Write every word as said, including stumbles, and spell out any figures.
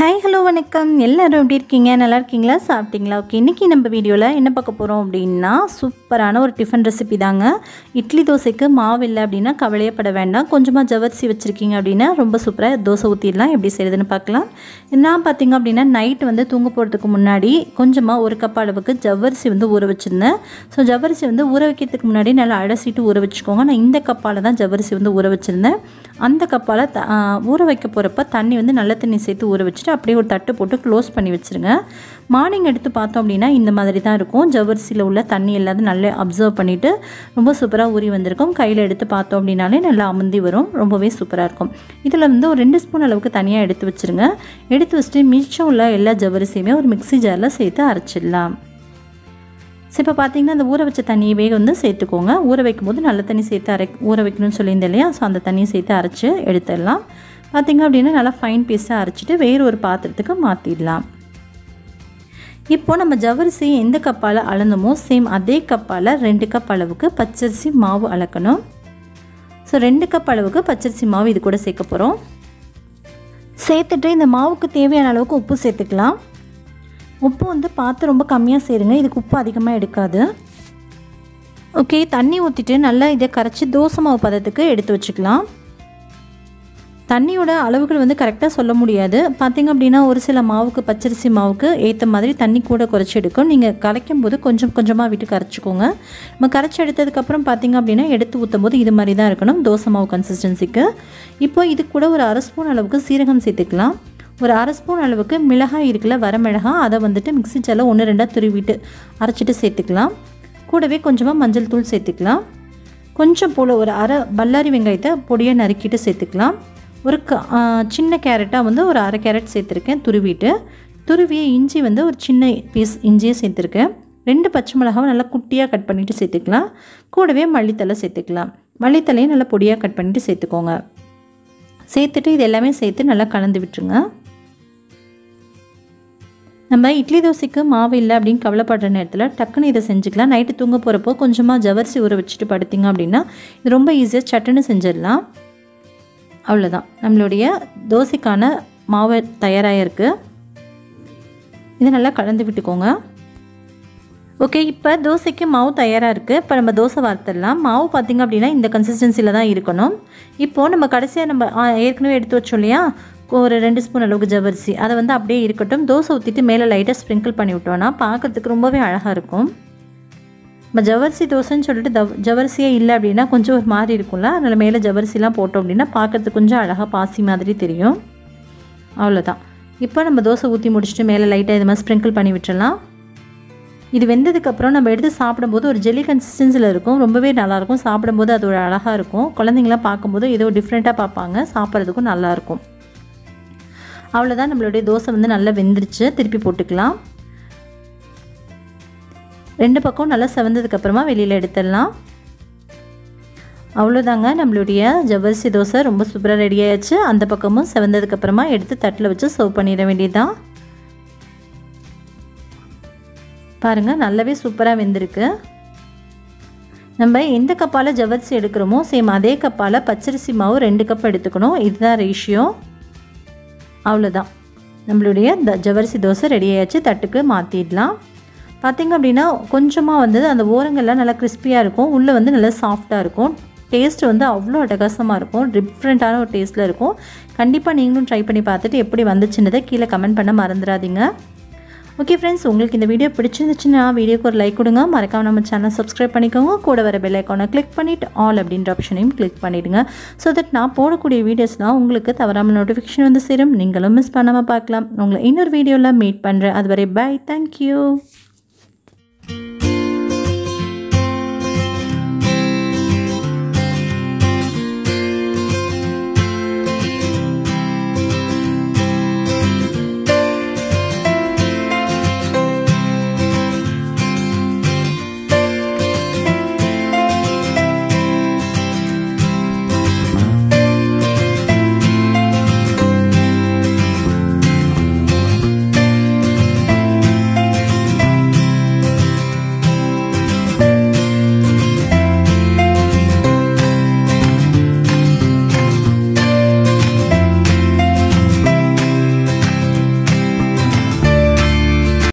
hi hello வணக்கம் எல்லாரும் எப்படி இருக்கீங்க நல்லா இருக்கீங்களா சாப்பிட்டீங்களா ஓகே இன்றைக்கி நம்ம வீடியோவில் என்ன பார்க்க போகிறோம் அப்படின்னா சூப்பரான ஒரு டிஃபன் ரெசிபி தாங்க இட்லி தோசைக்கு மாவு இல்லை அப்படின்னா கவலையப்பட வேண்டாம் கொஞ்சமாக ஜவரிசி வச்சுருக்கீங்க அப்படின்னா ரொம்ப சூப்பராக தோசை ஊற்றிடலாம் எப்படி செய்யுதுன்னு பார்க்கலாம் நான் பார்த்திங்க அப்படின்னா நைட் வந்து தூங்க போகிறதுக்கு முன்னாடி கொஞ்சமாக ஒரு கப் அளவுக்கு ஜவரிசி வந்து ஊற வச்சுருந்தேன் ஸோ ஜவரிசி வந்து ஊற வைக்கிறதுக்கு முன்னாடி நல்லா அலசிட்டு ஊற வச்சுக்கோங்க நான் இந்த கப்பால் தான் ஜவரிசி வந்து ஊற வச்சுருந்தேன் அந்த கப்பால் த ஊற வைக்க போகிறப்ப தண்ணி வந்து நல்ல தண்ணி சேர்த்து ஊற வச்சு அப்படியே ஒரு தட்டு போட்டு க்ளோஸ் பண்ணி வச்சுருங்க மார்னிங் எடுத்து பார்த்தோம் அப்படின்னா இந்த மாதிரி தான் இருக்கும் ஜவரிசியில் உள்ள தண்ணி எல்லாத்தையும் நல்லா அப்சர்வ் பண்ணிவிட்டு ரொம்ப சூப்பராக ஊறி வந்திருக்கும் கையில் எடுத்து பார்த்தோம் அப்படின்னாலே நல்லா அமுந்தி வரும் ரொம்பவே சூப்பராக இருக்கும் இதில் வந்து ஒரு ரெண்டு ஸ்பூன் அளவுக்கு தனியாக எடுத்து வச்சுருங்க எடுத்து வச்சுட்டு மிச்சம் உள்ள எல்லா ஜவரிசியுமே ஒரு மிக்ஸி ஜாரில் சேர்த்து அரைச்சிடலாம் ஸோ இப்போ பார்த்தீங்கன்னா அந்த ஊற வச்ச தண்ணியவே வந்து சேர்த்துக்கோங்க ஊற வைக்கும்போது நல்ல தண்ணி சேர்த்து அரை ஊற வைக்கணும்னு சொல்லியிருந்தேன் இல்லையா ஸோ அந்த தண்ணியை சேர்த்து அரைச்சி எடுத்துடலாம் பார்த்திங்க அப்படின்னா நல்லா ஃபைன் பீஸாக அரைச்சிட்டு வேறு ஒரு பாத்திரத்துக்கு மாற்றிடலாம் இப்போது நம்ம ஜவரிசி எந்த கப்பால் அளந்தமோ சேம் அதே கப்பால் ரெண்டு கப் அளவுக்கு பச்சரிசி மாவு அளக்கணும் ஸோ ரெண்டு கப் அளவுக்கு பச்சரிசி மாவு இது கூட சேர்க்க போகிறோம் சேர்த்துட்டு இந்த மாவுக்கு தேவையான அளவுக்கு உப்பு சேர்த்துக்கலாம் உப்பு வந்து பார்த்து ரொம்ப கம்மியாக சேருங்க இதுக்கு உப்பு அதிகமாக எடுக்காது ஓகே தண்ணி ஊற்றிட்டு நல்லா இதை கரைச்சி தோசை மாவு பதத்துக்கு எடுத்து வச்சுக்கலாம் தண்ணியோட அளவுகள் வந்து கரெக்டாக சொல்ல முடியாது பார்த்திங்க அப்படின்னா ஒரு சில மாவுக்கு பச்சரிசி மாவுக்கு ஏற்ற மாதிரி தண்ணி கூட குறைச்சி எடுக்கும் நீங்கள் கரைக்கும் போது கொஞ்சம் கொஞ்சமாக விட்டு கரைச்சிக்கோங்க நம்ம கரைச்சி எடுத்ததுக்கப்புறம் பார்த்திங்க அப்படின்னா எடுத்து ஊற்றும் போது இது மாதிரி தான் இருக்கணும் தோசை மாவு கன்சிஸ்டன்சிக்கு இப்போ இது கூட ஒரு அரை ஸ்பூன் அளவுக்கு சீரகம் சேர்த்துக்கலாம் ஒரு அரை ஸ்பூன் அளவுக்கு மிளகாய் இருக்குல்ல வரமிளகாய் அதை வந்துட்டு மிக்ஸி ஜாரில் ஒன்று ரெண்டாக துருவிட்டு அரைச்சிட்டு சேர்த்துக்கலாம் கூடவே கொஞ்சமாக மஞ்சள் தூள் சேர்த்துக்கலாம் கொஞ்சம் போல் ஒரு அரை பல்லாரி வெங்காயத்தை பொடியாக நறுக்கிட்டு சேர்த்துக்கலாம் ஒரு க சின்ன கேரட்டாக வந்து ஒரு அரை கேரட் சேர்த்துருக்கேன் துருவிட்டு துருவிய இஞ்சி வந்து ஒரு சின்ன பீஸ் இஞ்சியை சேர்த்துருக்கேன் ரெண்டு பச்சை மிளகாவை நல்லா குட்டியாக கட் பண்ணிவிட்டு சேர்த்துக்கலாம் கூடவே மல்லித்தலை சேர்த்துக்கலாம் மல்லித்தலையும் நல்லா பொடியாக கட் பண்ணிவிட்டு சேர்த்துக்கோங்க சேர்த்துட்டு இது எல்லாமே சேர்த்து நல்லா கலந்து விட்டுருங்க நம்ம இட்லி தோசைக்கு மாவு இல்லை அப்படின்னு கவலைப்படுற நேரத்தில் டக்குன்னு இதை செஞ்சுக்கலாம் நைட்டு தூங்க போகிறப்போ கொஞ்சமாக ஜவரிசி ஊற வச்சுட்டு படுத்திங்க அப்படின்னா இது ரொம்ப ஈஸியாக சட்டுன்னு செஞ்சிடலாம் அவ்வளோதான் நம்மளுடைய தோசைக்கான மாவு தயாராக இருக்குது இதை நல்லா கலந்து விட்டுக்கோங்க ஓகே இப்போ தோசைக்கு மாவு தயாராக இருக்குது இப்போ நம்ம தோசை வார்த்துடலாம் மாவு பார்த்திங்க அப்படின்னா இந்த கன்சிஸ்டன்சியில் தான் இருக்கணும் இப்போது நம்ம கடைசியாக நம்ம ஏற்கனவே எடுத்து வச்சோம் இல்லையா ஒரு ரெண்டு ஸ்பூன் அளவுக்கு ஜவரிசி அதை வந்து அப்படியே இருக்கட்டும் தோசை ஊற்றிட்டு மேலே லைட்டாக ஸ்ப்ரிங்கிள் பண்ணி விட்டோன்னா பார்க்குறதுக்கு ரொம்பவே அழகாக இருக்கும் நம்ம ஜவரிசி தோசைன்னு சொல்லிட்டு தவ் ஜவரிசியே இல்லை அப்படின்னா கொஞ்சம் ஒரு மாதிரி இருக்கும்ல அதனால் மேலே ஜவரிசிலாம் போட்டோம் அப்படின்னா பார்க்குறதுக்கு கொஞ்சம் அழகாக பாசி மாதிரி தெரியும் அவ்வளோதான் இப்போ நம்ம தோசை ஊற்றி முடிச்சுட்டு மேலே லைட்டாக இது மாதிரி ஸ்ப்ரிங்கிள் பண்ணி விட்டுறலாம் இது வெந்ததுக்கப்புறம் நம்ம எடுத்து சாப்பிடும்போது ஒரு ஜெல்லி கன்சிஸ்டன்சியில் இருக்கும் ரொம்பவே நல்லாயிருக்கும் சாப்பிடும்போது அது ஒரு அழகாக இருக்கும் குழந்தைங்களாம் பார்க்கும்போது ஏதோ டிஃப்ரெண்ட்டாக பார்ப்பாங்க சாப்பிட்றதுக்கும் நல்லாயிருக்கும் அவ்வளோதான் நம்மளுடைய தோசை வந்து நல்லா வெந்துருச்சு திருப்பி போட்டுக்கலாம் ரெண்டு பக்கம் நல்லா செவந்ததுக்கப்புறமா வெளியில் எடுத்துடலாம் அவ்வளோதாங்க நம்மளுடைய ஜவரிசி தோசை ரொம்ப சூப்பராக ரெடி ஆயிடுச்சு அந்த பக்கமும் செவந்ததுக்கப்புறமா எடுத்து தட்டில் வச்சு சர்வ் பண்ணிட வேண்டியதுதான் பாருங்கள் நல்லாவே சூப்பராக வெந்திருக்கு நம்ம எந்த கப்பால் ஜவரிசி எடுக்கிறோமோ சேம் அதே கப்பால் பச்சரிசி மாவு ரெண்டு கப் எடுத்துக்கணும் இதுதான் ரேஷியோ அவ்வளோதான் நம்மளுடைய த ஜவரிசி தோசை ரெடி ஆகிடுச்சு தட்டுக்கு மாற்றிடலாம் பார்த்திங்க அப்படின்னா கொஞ்சமாக வந்து அந்த ஓரங்கள்லாம் நல்லா கிறிஸ்பியாக இருக்கும் உள்ளே வந்து நல்லா சாஃப்டாக இருக்கும் டேஸ்ட் வந்து அவ்வளோ அட்டகாசமாக இருக்கும் டிஃப்ரெண்ட்டான ஒரு டேஸ்ட்டில் இருக்கும் கண்டிப்பாக நீங்களும் ட்ரை பண்ணி பார்த்துட்டு எப்படி வந்துச்சுன்னதை கீழே கமெண்ட் பண்ண மறந்துடாதீங்க ஓகே ஃப்ரெண்ட்ஸ் உங்களுக்கு இந்த வீடியோ பிடிச்சிருந்துச்சுன்னா வீடியோக்கு ஒரு லைக் கொடுங்க மறக்காம நம்ம சேனல் சப்ஸ்கிரைப் பண்ணிக்கோங்க கூட வர பெல் ஐக்கானை கிளிக் பண்ணிவிட்டு ஆல் அப்படின்ற ஆப்ஷனையும் கிளிக் பண்ணிவிடுங்க ஸோ தட் நான் போடக்கூடிய வீடியோஸ்லாம் உங்களுக்கு தவறாமல் நோட்டிஃபிகேஷன் வந்து சேரும் நீங்களும் மிஸ் பண்ணாமல் பார்க்கலாம் உங்களை இன்னொரு வீடியோவில் மீட் பண்ணுறேன் அதுவரை பை தேங்க்யூ